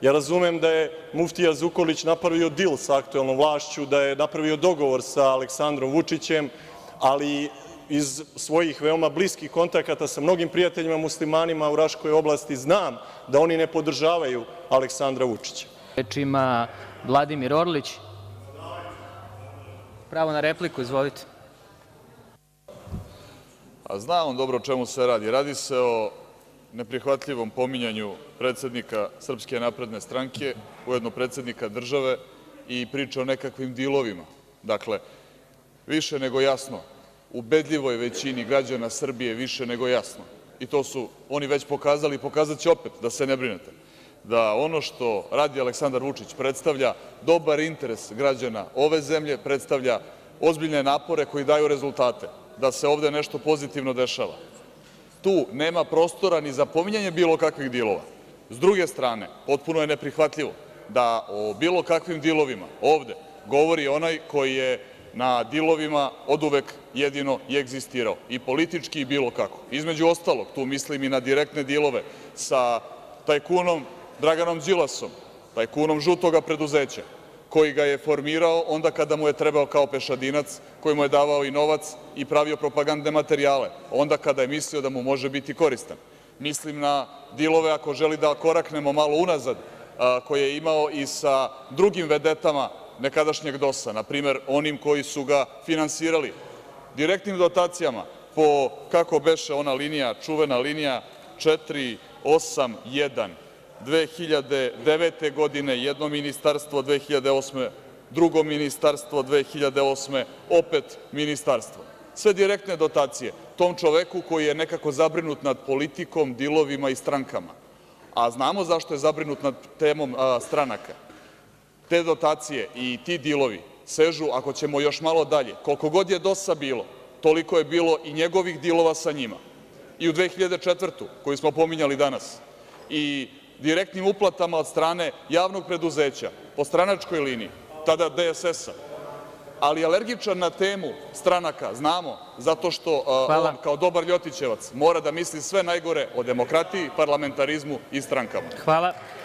Ja razumem da je muftija Zukorlić napravio dil sa aktuelnom vlašću, da je napravio dogovor sa Aleksandrom Vučićem, ali iz svojih veoma bliskih kontakata sa mnogim prijateljima muslimanima u Raškoj oblasti znam da oni ne podržavaju Aleksandra Vučića. Reč ima Vladimir Orlić. Pravo na repliku, izvolite. Zna on dobro o čemu se radi. Radi se o neprihvatljivom pominjanju predsednika Srpske napredne stranke, ujedno predsednika države i priča o nekakvim dilovima. Dakle, više nego jasno, ubedljivoj većini građana Srbije više nego jasno, i to su oni već pokazali i pokazaće opet, da se ne brinete, da ono što radi Aleksandar Vučić predstavlja dobar interes građana ove zemlje, predstavlja ozbiljne napore koji daju rezultate, da se ovde nešto pozitivno dešava. Tu nema prostora ni za pominjanje bilo kakvih dilova. S druge strane, potpuno je neprihvatljivo da o bilo kakvim dilovima ovde govori onaj koji je na dilovima oduvek jedino i egzistirao, i politički i bilo kako. Između ostalog, tu mislim i na direktne dilove sa tajkunom Draganom Đilasom, tajkunom žutoga preduzeća, koji ga je formirao onda kada mu je trebao kao pešadinac, koji mu je davao i novac i pravio propagandne materijale, onda kada je mislio da mu može biti koristan. Mislim na dilove, ako želi da koraknemo malo unazad, koje je imao i sa drugim vedetama nekadašnjeg DOS-a, na primer onim koji su ga finansirali direktnim dotacijama po, kako beše ona linija, čuvena linija 481, 2009. godine jedno ministarstvo, 2008. drugo ministarstvo, 2008. opet ministarstvo. Sve direktne dotacije tom čoveku koji je nekako zabrinut nad politikom, dilovima i strankama. A znamo zašto je zabrinut nad temom stranaka. Te dotacije i ti dilovi sežu, ako ćemo još malo dalje, koliko god je DOS-a bilo, toliko je bilo i njegovih dilova sa njima. I u 2004. koju smo pominjali danas. I direktnim uplatama od strane javnog preduzeća, po stranačkoj liniji, tada DSS-a, ali alergičan na temu stranaka, znamo, zato što on kao dobar Ljotićevac mora da misli sve najgore o demokratiji, parlamentarizmu i strankama. Hvala.